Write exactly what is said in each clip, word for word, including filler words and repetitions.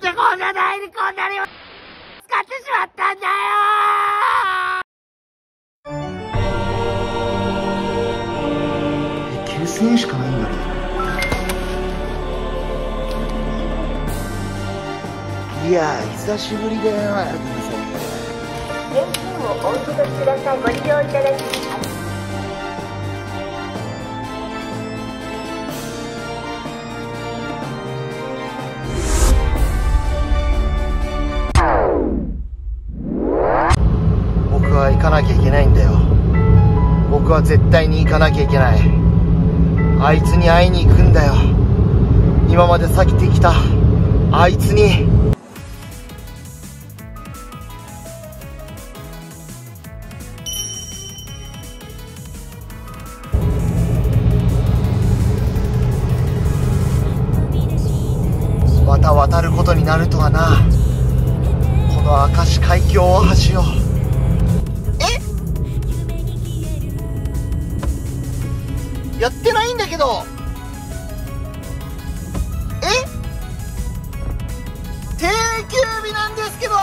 ってこんな台にこんなに使ってしまったんだよ。え、きゅうせんえんしかないんだけど。いやー、久しぶりだよ。 現金をお受け取りください。ご利用いただき僕は行かなきゃいけないんだよ。僕は絶対に行かなきゃいけない。あいつに会いに行くんだよ。今まで避けてきたあいつに。また渡ることになるとはな。この明石海峡大橋を。え？やってないんだけど。え？定休日なんですけど。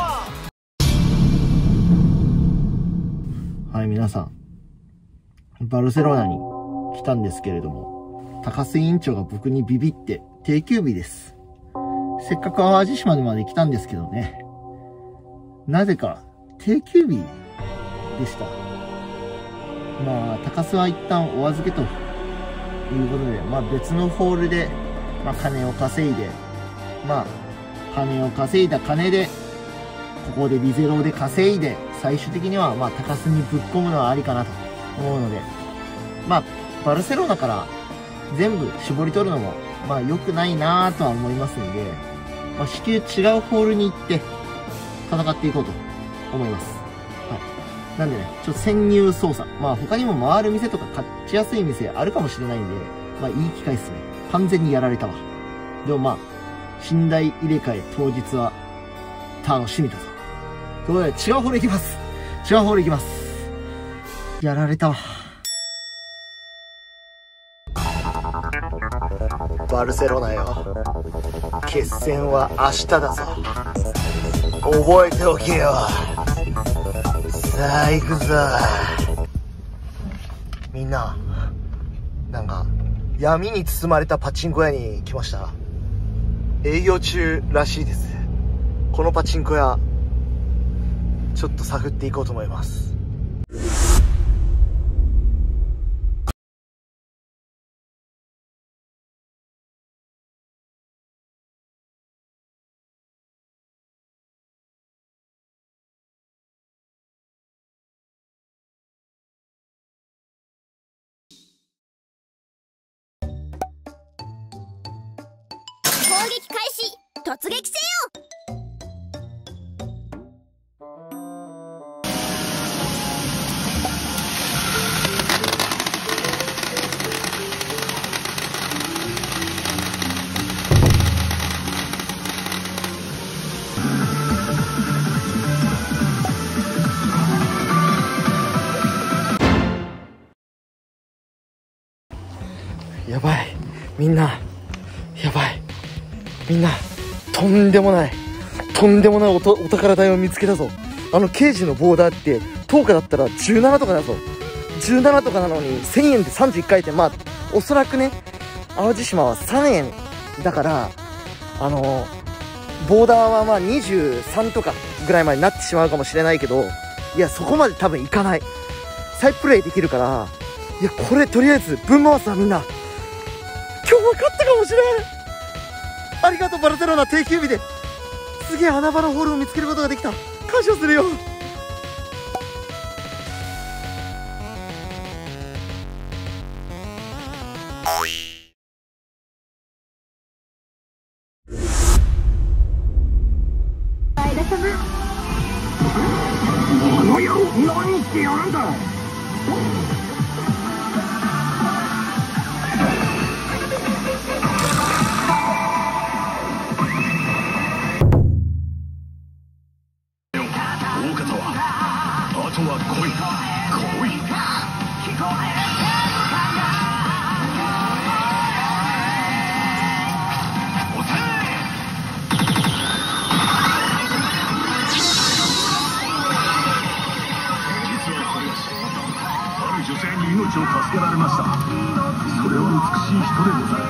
はい、皆さん、バルセロナに来たんですけれども、高須委員長が僕にビビって定休日です。せっかく淡路島まで来たんですけどね。なぜか定休日でした。まあ、高須は一旦お預けということで、まあ別のホールで、まあ金を稼いで、まあ、金を稼いだ金で、ここでリゼロで稼いで、最終的にはまあ高須にぶっ込むのはありかなと思うので、まあ、バルセロナから全部絞り取るのも、まあ良くないなぁとは思いますんで、まあ至急違うホールに行って戦っていこうと思います。はい。なんでね、ちょっと潜入捜査。まあ他にも回る店とか勝ちやすい店あるかもしれないんで、まあいい機会っすね。完全にやられたわ。でもまあ、寝台入れ替え当日は楽しみだぞ。ということで違うホール行きます。違うホール行きます。やられたわ。バルセロナよ。決戦は明日だぞ。覚えておけよ。さあ行くぞ。みんな、なんか闇に包まれたパチンコ屋に来ました。営業中らしいです。このパチンコ屋、ちょっと探っていこうと思います。 攻撃開始。突撃せよ。 やばい。みんな、やばい。みんな、とんでもない、とんでもないおとお宝台を見つけたぞ。あの刑事のボーダーって、とおかだったらじゅうななとかだぞ。じゅうななとかなのに、せんえんでさんじゅういっかい転。まあ、おそらくね、淡路島はさんえんだから、あのー、ボーダーはまあにじゅうさんとかぐらいまでになってしまうかもしれないけど、いや、そこまで多分いかない。再プレイできるから、いや、これとりあえず、ぶん回すわ、みんな。今日は勝ったかもしれん。ありがとうバルセロナ、定休日ですげえ穴場のホールを見つけることができた。感謝するよ。 前田様。 何や、何してやるんだ。 つけられました。それは美しい人でござる。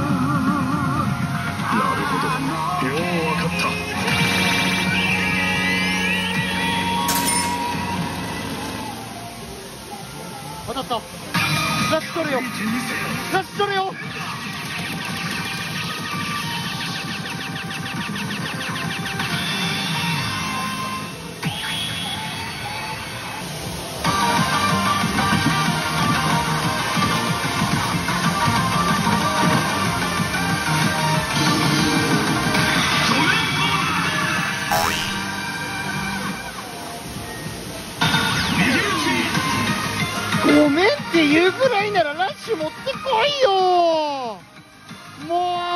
なるほど、よう分かった。 当たった。ラッシュ取れよ、ラッシュ取れよ。ごめんって言うぐらいならラッシュ持ってこいよ。もう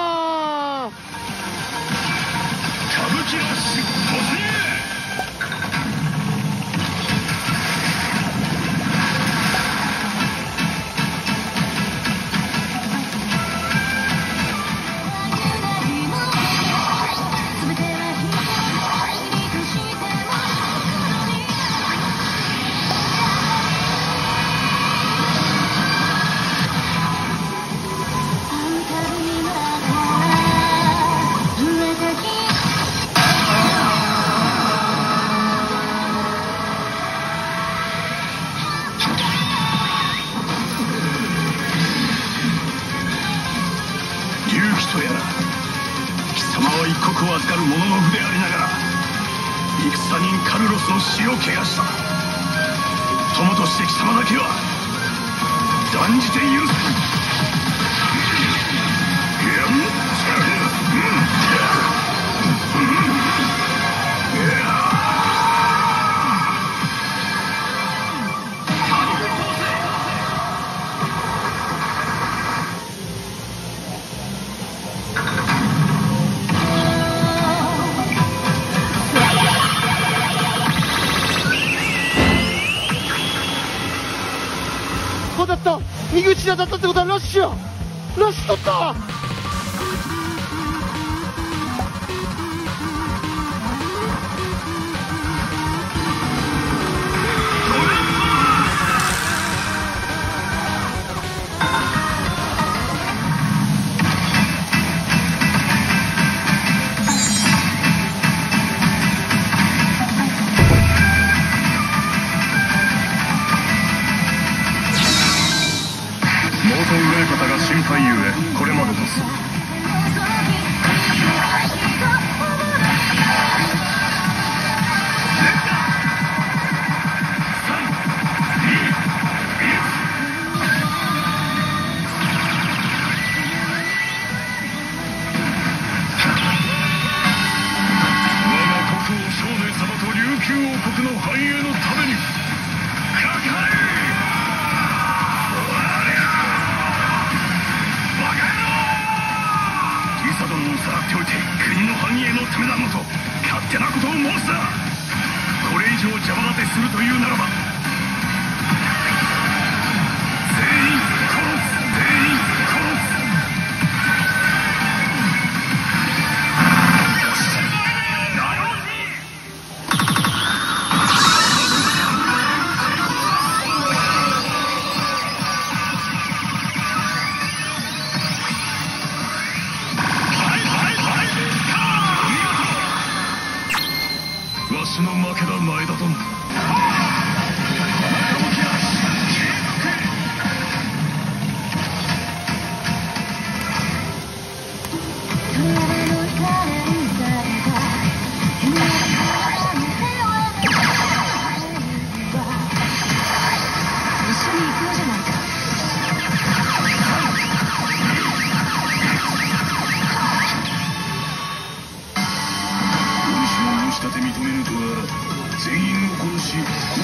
歌舞伎ラッシュ突入。を預かる者の筆でありながら戦人カルロスの死を汚した友として貴様だけは断じて許す。 当たった。右打ちで当たったってことはラッシュや。ラッシュ取った。 上方が心配ゆえこれまでとする。我が国王少年様と琉球王国の繁栄のためにかかれ。イサ殿をさらっておいて国の繁栄のためなのと勝手なことを申すな。これ以上邪魔立てするというならば全員殺す。全員殺す。わしの負けだ前田殿。申し立て認めぬとは全員を殺し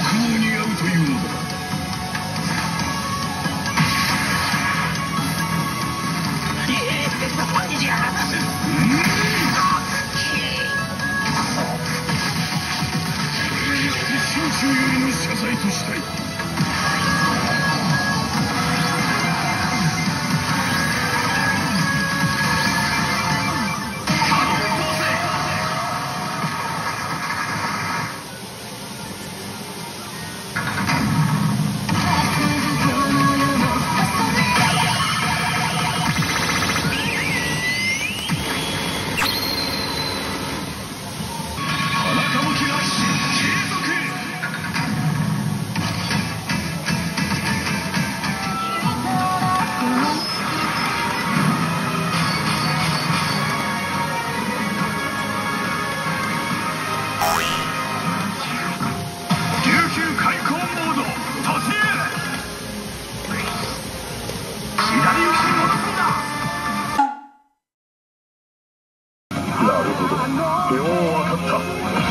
ことよう分かった。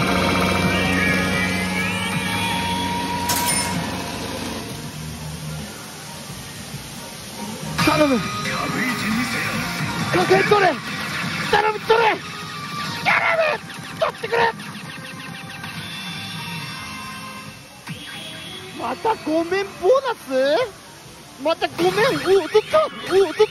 頼む、確認取れ、頼む、取れ、頼む、取ってくれ。またごめんボーナス、またごめん、おお取った、おお取った。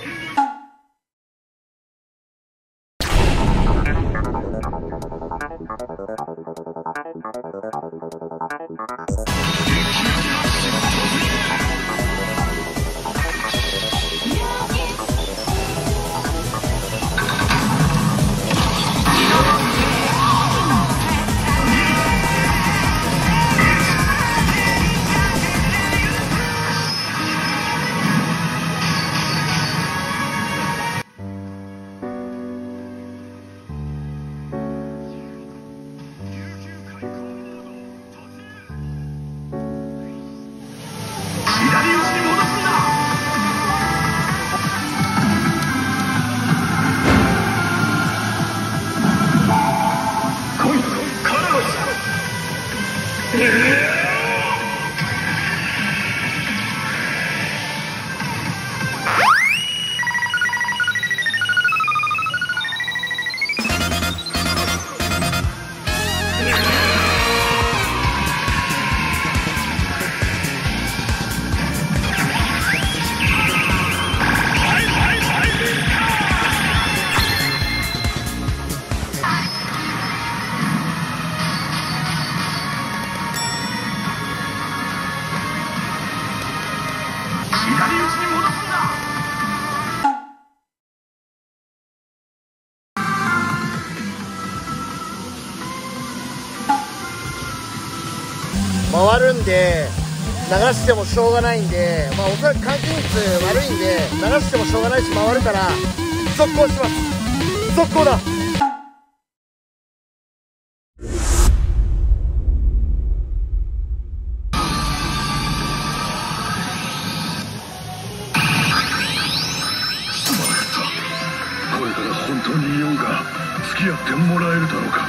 回るんで流してもしょうがないんで、まあおそらく換気率悪いんで流してもしょうがないし回るから続行します。続行だ。 これから本当にイオンが付き合ってもらえるだろうか。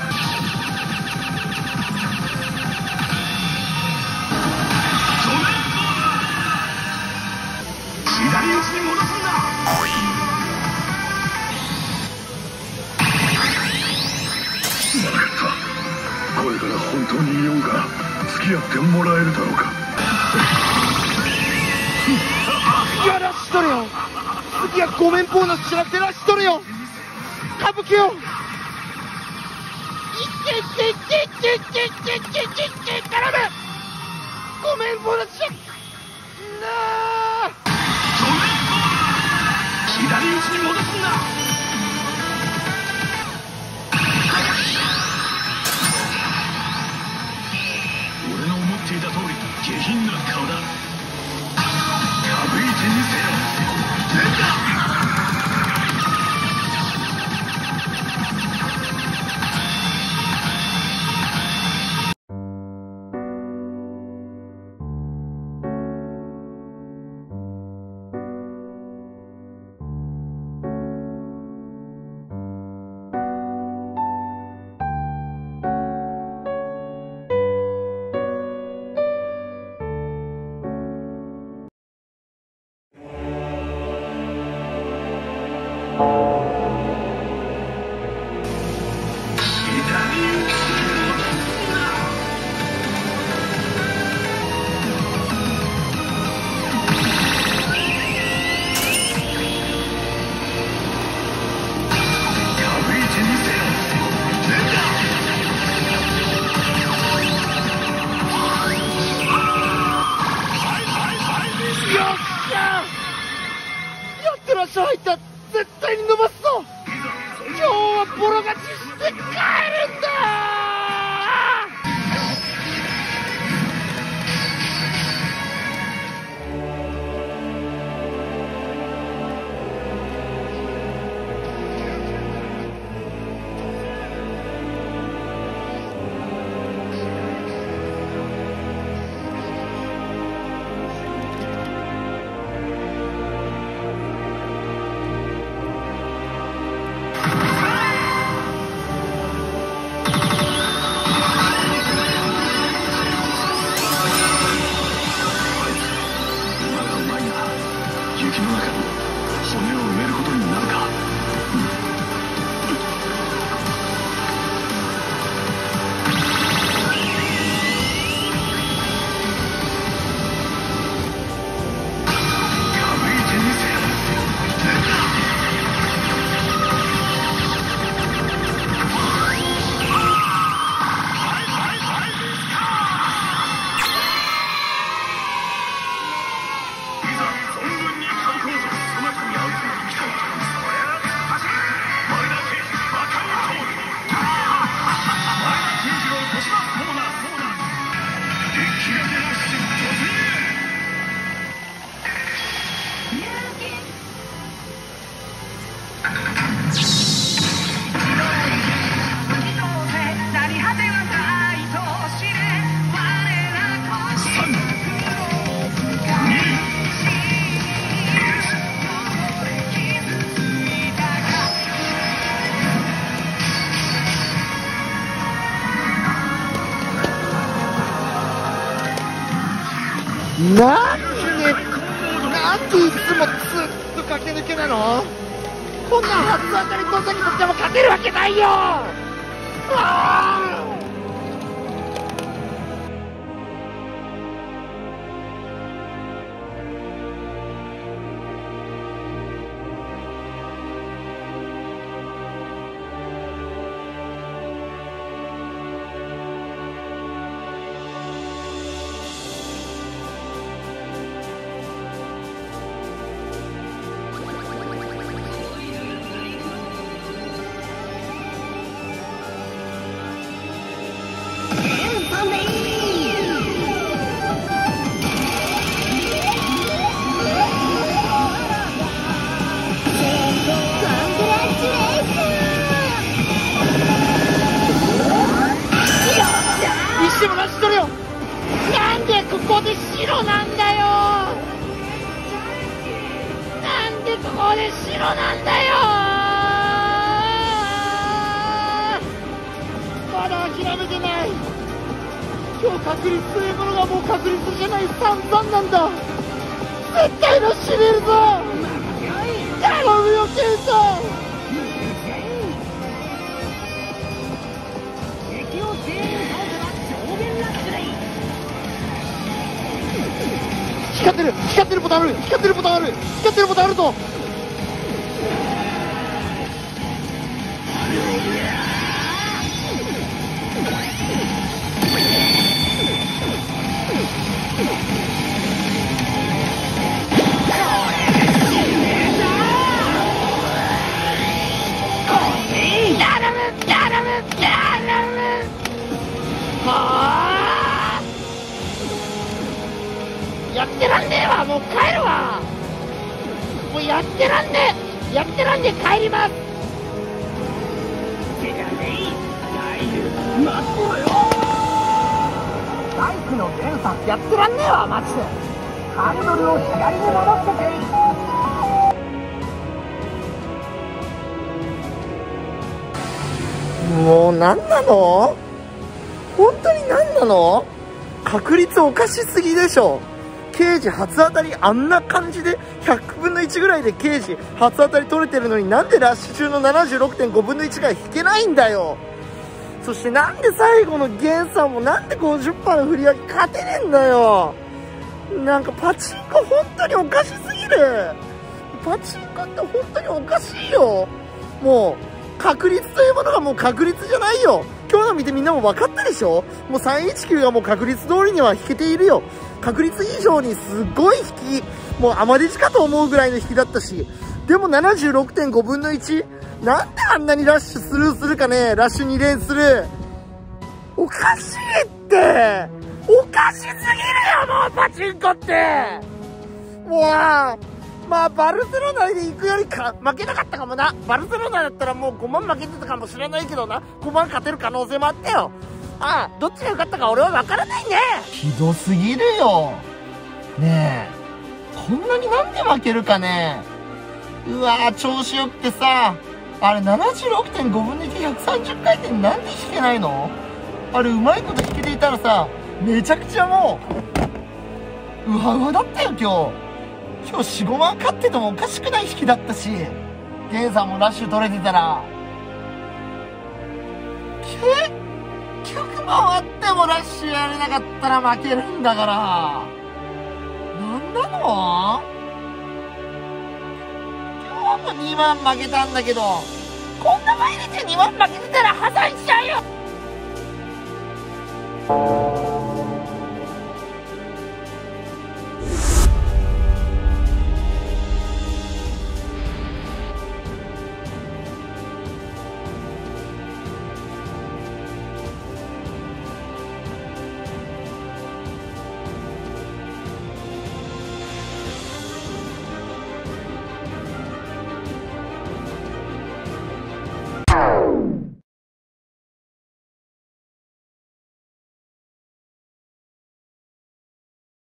左打ちに戻すんだ。分かった。これから本当にイオンが付き合ってもらえるだろうか。 やらしとるよ。次はごめんボーナスしらってらしとるよ。歌舞伎よ。いけいけいけいけいけいけいけいけいけ頼む。ごめんボーナスしらなあ。 左打ちに戻すんだ。俺の思っていた通り下品な顔だ。かぶいてみせろ。連打。 入った絶対に伸ばすぞ。今日はボロ勝ちして帰るんだ。 なんで、なんでいつもずっと駆け抜けなの？こんな初当たり戸崎とっても勝てるわけないよ。あーでもラッシュ取れよ。なんでここで白なんだよ。なんでここで白なんだよ。まだ諦めてない。今日確率というものがもう確率じゃない散々なんだ。絶対のしめるぞ。頼むよケンさん。光ってる光ってるボタンある光ってるボタンある光ってるボタンあるぞ。頼む頼む頼む。はあやってらんねえわ。もう帰るわ。もうやってらんねえやってらんねえ帰ります。てかね大夫待ってろよ。バイクのゲンさんやってらんねえわマジで。ハンドルを左に戻してくれ。もう何なの本当に何なの。確率おかしすぎでしょ。刑事初当たりあんな感じでひゃくぶんのいちぐらいで刑事初当たり取れてるのに、なんでラッシュ中の ななじゅうろくてんごぶんのいちが引けないんだよ。そしてなんで最後のゲンさんもなんで ごじゅっパーセント の振り上げ勝てねえんだよ。なんかパチンコ本当におかしすぎる。パチンコって本当におかしいよ。もう確率というものがもう確率じゃないよ。今日の見てみんなも分かったでしょ。もうさんいちきゅうがもう確率通りには引けているよ。確率以上にすごい引き、もうアマデジかと思うぐらいの引きだったし、でも ななじゅうろくてんごぶんのいち、なんであんなにラッシュスルーするかね。ラッシュに連する。おかしいって。おかしすぎるよもうパチンコって。もうまあバルセロナで行くよりか負けなかったかもな。バルセロナだったらもうごまん負けてたかもしれないけどな、ごまん勝てる可能性もあったよ。ああ、どっちが良かったか俺は分からないね。ひどすぎるよ。ねえ、こんなになんで負けるかね。うわー調子よくてさ、あれ ななじゅうろくてんごぶんのいち ひゃくさんじゅっかいてんなんで引けないの。あれうまいこと引けていたらさ、めちゃくちゃもううわうわだったよ今日。今日よん、ごまん勝っててもおかしくない引きだったし、ゲンさんもラッシュ取れてたら結局回ってもラッシュやれなかったら負けるんだから。なんなの。今日もにまん負けたんだけど、こんな毎日にまん負けてたら破産しちゃうよ。